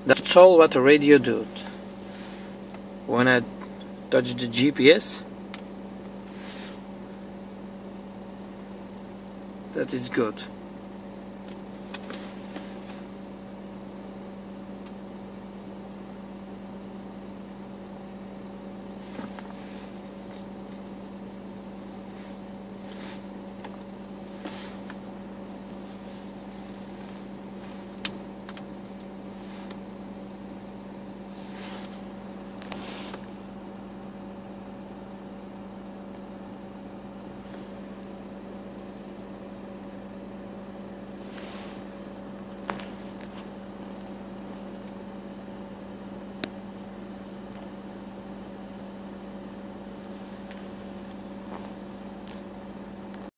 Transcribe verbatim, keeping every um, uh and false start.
That's all what the radio does. When I touch the G P S, that is good.